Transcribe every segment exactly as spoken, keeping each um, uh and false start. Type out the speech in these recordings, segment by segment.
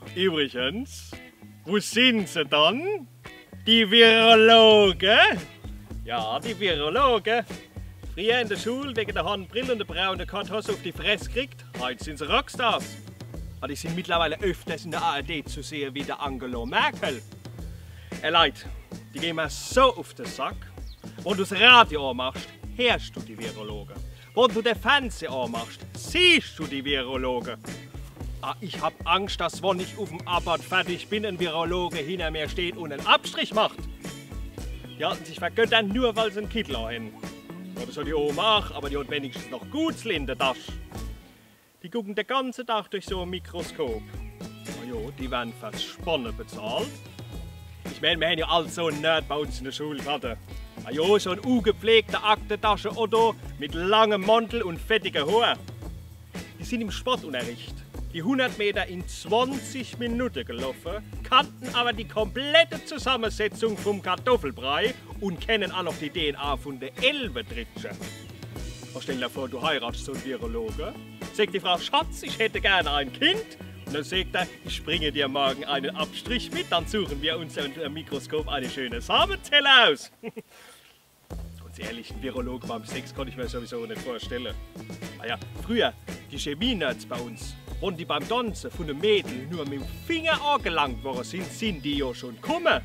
Übrigens, wo sind sie dann? Die Virologen? Ja, die Virologen. Früher in der Schule wegen der Handbrille und der braunen Kartoffel auf die Fresse gekriegt. Heute sind sie Rockstars. Aber die sind mittlerweile öfters in der A R D zu sehen wie der Angela Merkel. Äh, Leute, die gehen mir so auf den Sack. Wenn du das Radio anmachst, hörst du die Virologen. Wenn du den Fernseher anmachst, siehst du die Virologen. Ah, ich hab Angst, dass wenn ich auf dem Abad fertig bin, ein Virologe hinter mir steht und einen Abstrich macht. Die halten sich vergöttern, nur weil sie einen Kittel haben. Oder so die Oma auch, aber die hat wenigstens noch Gutsli in der Tasche. Die gucken den ganzen Tag durch so ein Mikroskop. Na ja, die werden fürs Spannen bezahlt. Ich meine, wir haben ja alle so einen Nerd bei uns in der Schule gehabt. Na ja, so ein ungepflegter Aktentasche-Otto mit langem Mantel und fettigen Haaren. Die sind im Sportunterricht die hundert Meter in zwanzig Minuten gelaufen, kannten aber die komplette Zusammensetzung vom Kartoffelbrei und kennen auch noch die D N A von der Elbentritsche. Stell dir vor, du heiratest so einen Virologen. Sagt die Frau, Schatz, ich hätte gerne ein Kind. Und dann sagt er, ich bringe dir morgen einen Abstrich mit, dann suchen wir uns unter dem Mikroskop eine schöne Samenzelle aus. Ganz ehrlich, ein Virologe beim Sex kann ich mir sowieso nicht vorstellen. Naja, früher, die Chemie-Nerds bei uns, und die beim Tanzen von den Mädchen nur mit dem Finger angelangt worden sind, sind die ja schon gekommen.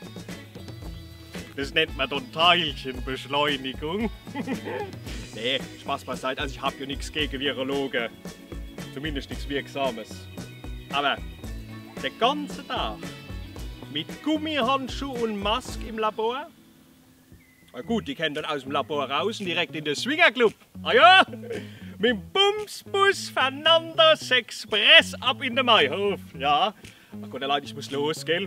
Das nennt man dann Teilchenbeschleunigung. Nee, Spaß beiseite, also ich habe ja nichts gegen Virologen. Zumindest nichts Wirksames. Aber den ganzen Tag mit Gummihandschuh und Maske im Labor? Na gut, die kennen dann aus dem Labor raus und direkt in den Swingerclub. Ah ja, mit dem Bumsbus Fernandes Express ab in den Maihof. Ja, ach Gott, allein, ich muss los, gell?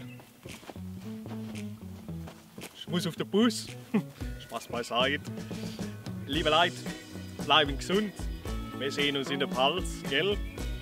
Ich muss auf den Bus. Spaß beiseite. Liebe Leute, bleiben gesund. Wir sehen uns in der Pals, gell?